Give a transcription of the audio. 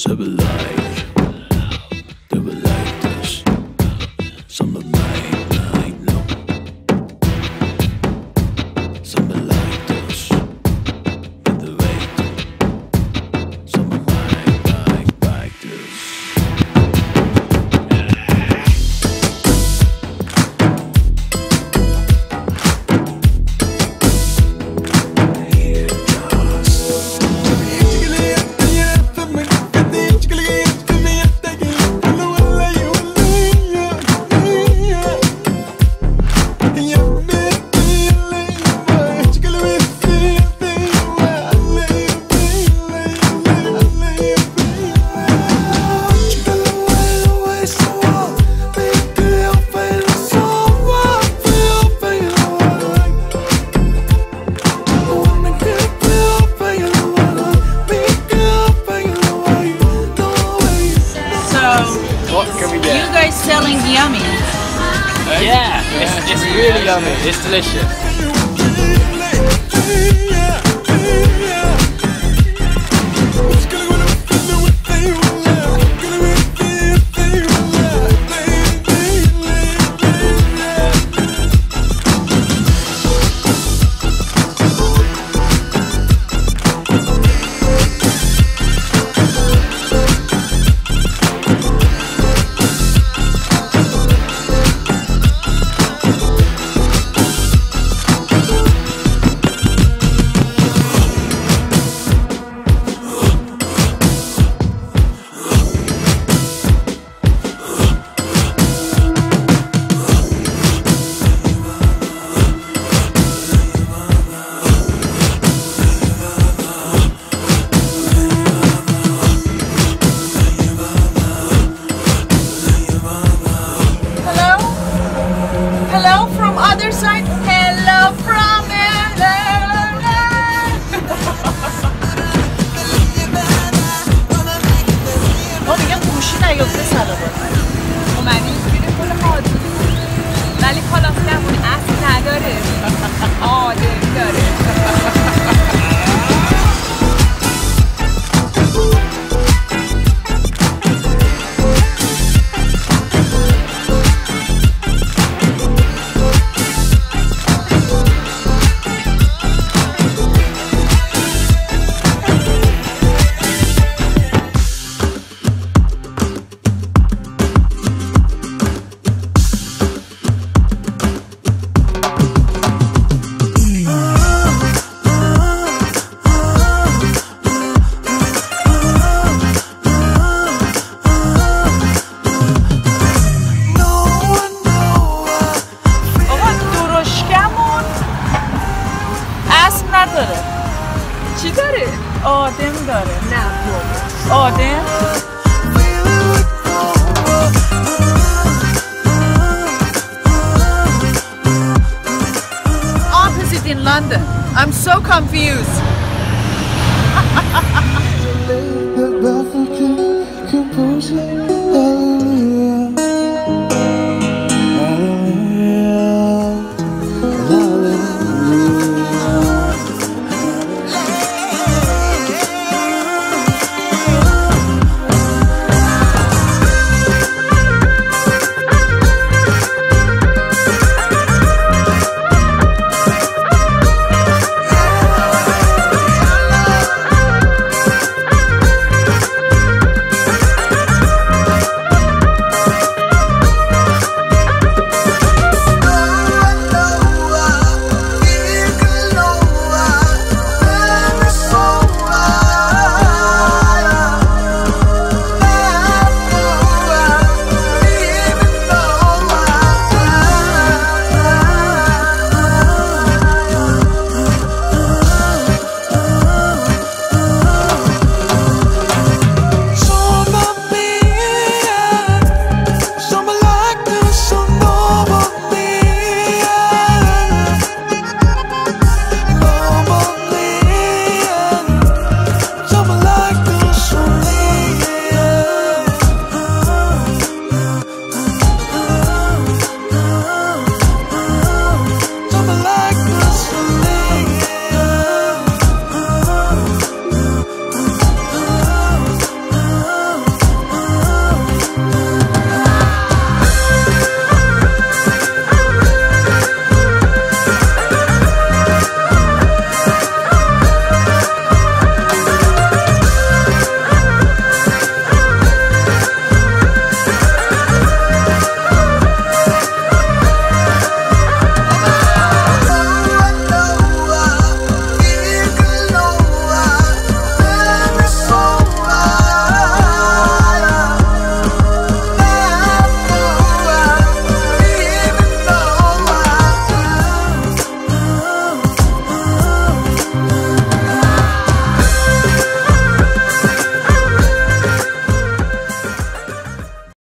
Some will like this. Some will like no. Some will like this. Get the weight. Some will like this. What can we get? You guys selling yummy? Yeah, it's really yummy. It's delicious. Hello from other side. Hello from ما میگم گوشی نیافته سلامت اومدی بیره کل حاضر ولی کالافلمون اصل نداره آدم داره نداره. چی داره؟ آدم داره. نه بابا آدم؟ Opposite in London. I'm so confused.